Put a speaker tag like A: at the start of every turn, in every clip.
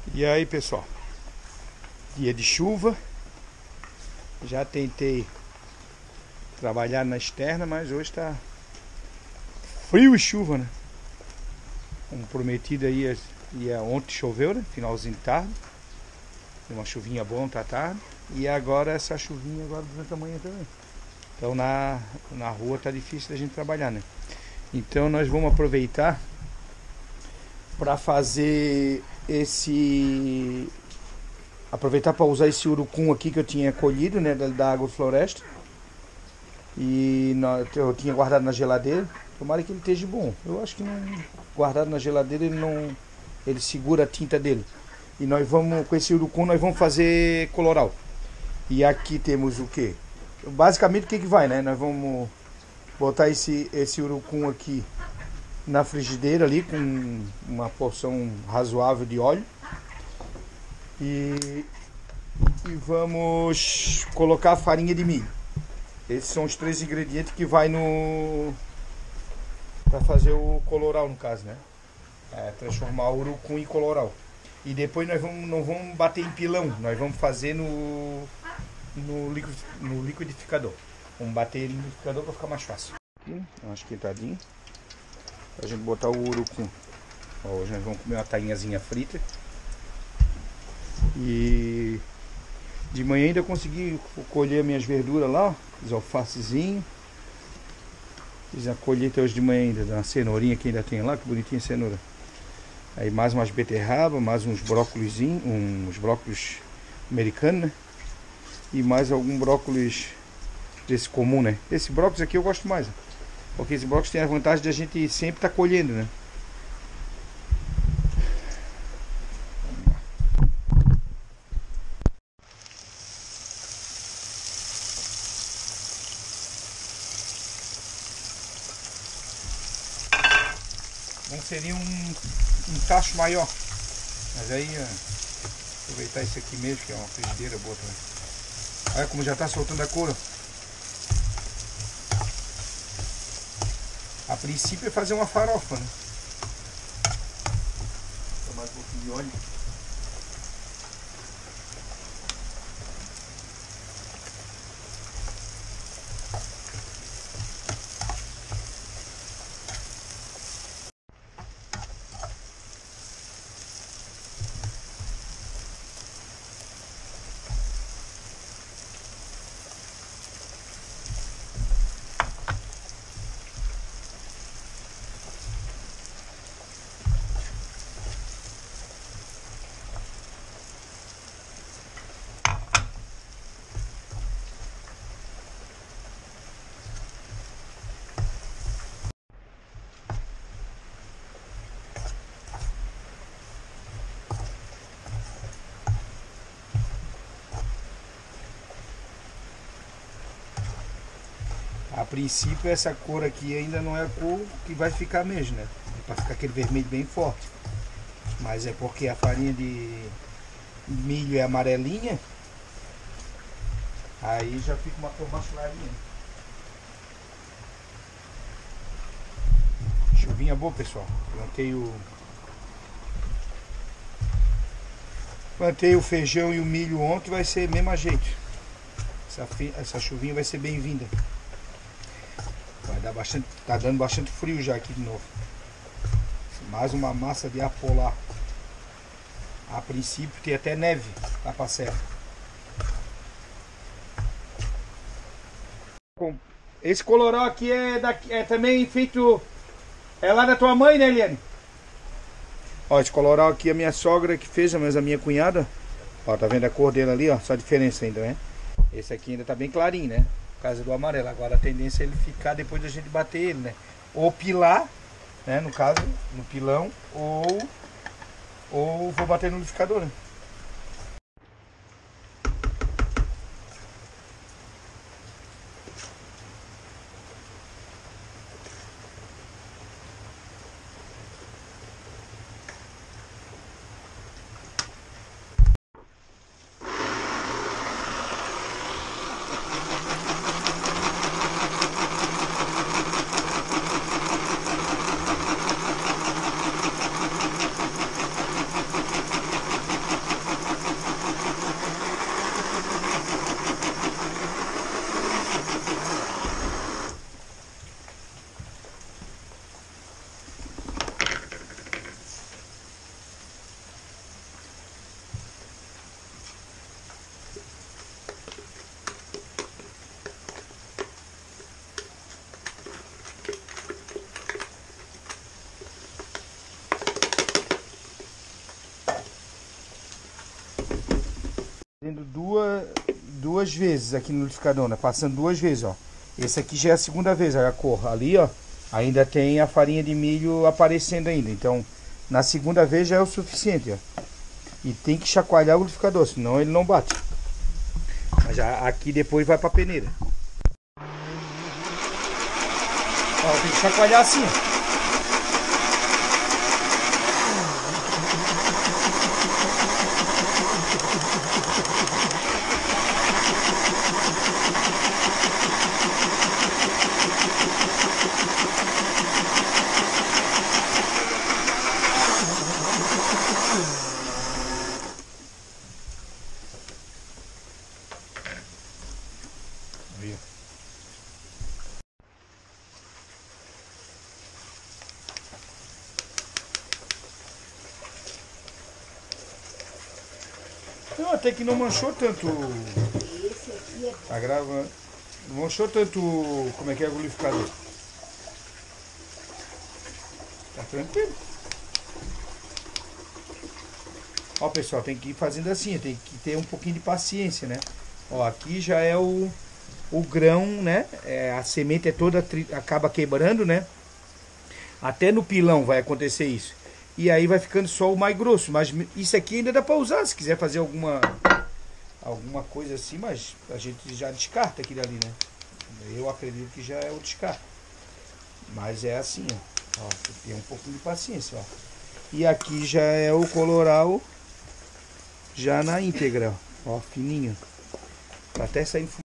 A: E aí, pessoal, dia de chuva. Já tentei trabalhar na externa, mas hoje tá frio e chuva, né? Como prometido aí, ontem choveu, né? Finalzinho de tarde. Deu uma chuvinha boa ontem à tarde. E agora essa chuvinha agora durante a manhã também. Então na rua tá difícil da gente trabalhar, né? Então nós vamos aproveitar para fazer aproveitar para usar esse urucum aqui que eu tinha colhido, né, da agrofloresta. E eu tinha guardado na geladeira. Tomara que ele esteja bom. Eu acho que não, guardado na geladeira ele segura a tinta dele. E nós vamos, com esse urucum, nós vamos fazer coloral. E aqui temos o que? Basicamente o que vai, né? Nós vamos botar esse urucum aqui na frigideira ali com uma porção razoável de óleo. E vamos colocar a farinha de milho. Esses são os 3 ingredientes que vai para fazer o coloral, no caso, né? Transformar o urucum em coloral. E depois nós não vamos bater em pilão, nós vamos fazer no liquidificador. Vamos bater no liquidificador para ficar mais fácil. Aqui, uma esquentadinha. Pra gente botar o urucum. Hoje nós vamos comer uma tainhazinha frita. E de manhã ainda consegui colher minhas verduras lá, ó, os alfacezinhos. Fiz a colheita hoje de manhã ainda, da cenourinha que ainda tem lá, que bonitinha a cenoura. Aí mais umas beterraba, mais uns brócolizinhos, uns brócolis americanos, né? E mais algum brócolis desse comum, né? Esse brócolis aqui eu gosto mais, né? Porque esse brócolis tem a vantagem de a gente sempre estar colhendo, né? Bom, seria um tacho maior, mas aí aproveitar esse aqui mesmo, que é uma frigideira boa também. Olha como já está soltando a cor. A princípio é fazer uma farofa, né? Tomar um pouquinho de óleo. A princípio essa cor aqui ainda não é a cor que vai ficar mesmo, né? Para ficar aquele vermelho bem forte. Mas é porque a farinha de milho é amarelinha. Aí já fica uma cor mais clarinha. Chuvinha boa, pessoal. Plantei o feijão e o milho ontem, vai ser mesmo jeito. Essa chuvinha vai ser bem-vinda. Vai dar bastante, tá dando bastante frio já aqui de novo. Mais uma massa de ar polar. A princípio tem até neve lá pra serra. Esse coloral aqui é também feito. É lá da tua mãe, né, Eliane? Ó, esse coloral aqui é a minha sogra que fez, mas a minha cunhada. Ó, tá vendo a cor dele ali, ó? Só a diferença ainda, né? Esse aqui ainda tá bem clarinho, né? Por causa do amarelo. Agora a tendência é ele ficar depois da gente bater ele, né? Ou pilar, né? No caso, no pilão, ou vou bater no liquidificador, né? duas vezes aqui no liquidificador, né? Passando duas vezes, ó. Esse aqui já é a segunda vez, olha a cor. Ali, ó, ainda tem a farinha de milho aparecendo ainda. Então, na segunda vez já é o suficiente, ó. E tem que chacoalhar o liquidificador, senão ele não bate. Mas já aqui depois vai pra peneira. Ó, tem que chacoalhar assim, ó. Não, até que não manchou tanto.
B: Esse aqui é...
A: Tá gravando. Não manchou tanto. Como é que é o liquidificador? Tá tranquilo. Ó, pessoal, tem que ir fazendo assim, tem que ter um pouquinho de paciência, né? Ó, aqui já é o grão, né? A semente é toda, acaba quebrando, né? Até no pilão vai acontecer isso. E aí vai ficando só o mais grosso. Mas isso aqui ainda dá pra usar, se quiser fazer alguma coisa assim, mas a gente já descarta aquilo ali, né? Eu acredito que já é o descarte. Mas é assim, ó. Ó, tem um pouquinho de paciência, ó. E aqui já é o coloral já na íntegra, ó, fininho. Tá até saindo fumaça.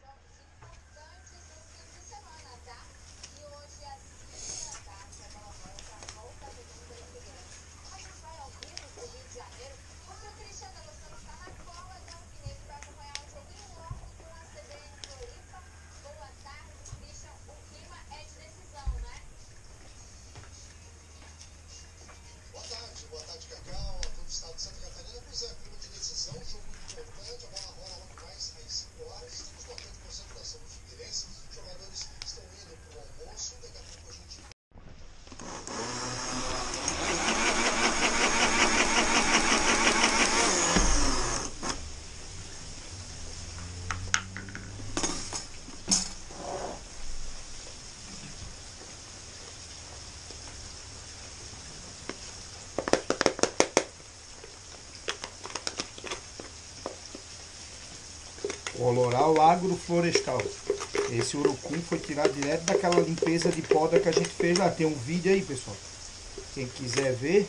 A: Coloral agroflorestal. Esse urucum foi tirado direto daquela limpeza de poda que a gente fez lá. Tem um vídeo aí, pessoal. Quem quiser ver.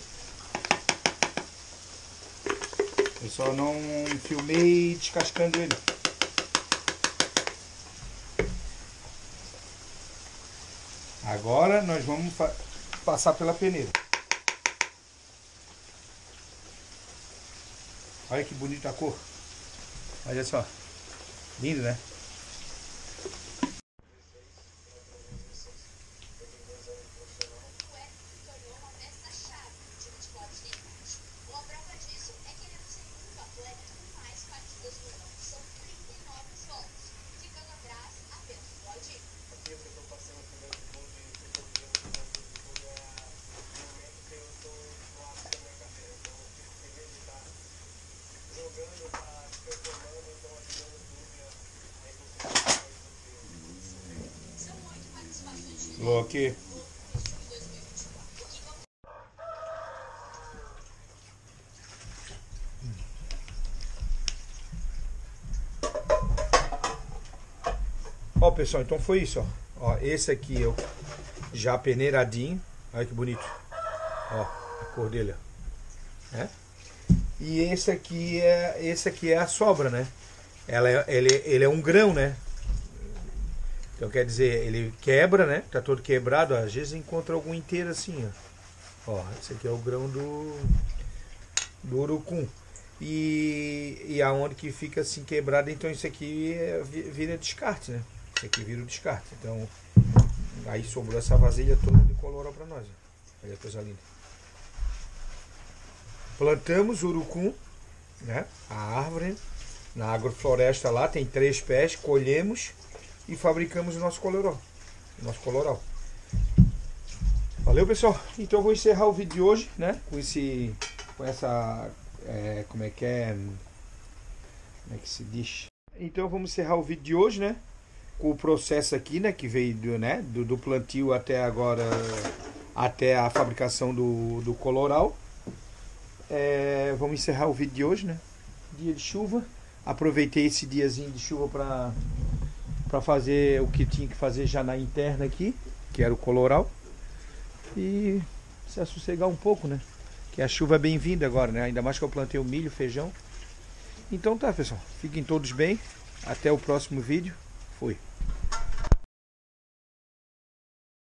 A: Eu só não filmei descascando ele. Agora nós vamos passar pela peneira. Olha que bonita a cor. Olha só. Lindo, né? Aqui. Ó, pessoal, então foi isso, ó. Ó, esse aqui é o já peneiradinho. Olha que bonito. Ó, a cor dele, ó. É? E esse aqui é a sobra, né? Ele é um grão, né? Então quer dizer, ele quebra, né? Tá todo quebrado, ó. Às vezes encontra algum inteiro assim, ó. Ó, esse aqui é o grão do urucum. E aonde que fica assim quebrado, então isso aqui vira descarte, né? Isso aqui vira o descarte. Então, aí sobrou essa vasilha toda de coloral pra nós, ó. Olha que coisa linda. Plantamos urucum, né? A árvore na agrofloresta lá, tem 3 pés, colhemos e fabricamos o nosso coloral. Valeu, pessoal. Então eu vou encerrar o vídeo de hoje, né? Como é que se diz? Então vamos encerrar o vídeo de hoje, né? Com o processo aqui, né? Que veio do plantio até agora, até a fabricação do coloral. Vamos encerrar o vídeo de hoje, né? Dia de chuva. Aproveitei esse diazinho de chuva para fazer o que tinha que fazer já na interna aqui, que era o coloral. E se assossegar um pouco, né? Que a chuva é bem-vinda agora, né? Ainda mais que eu plantei o milho, feijão. Então tá, pessoal. Fiquem todos bem. Até o próximo vídeo. Fui.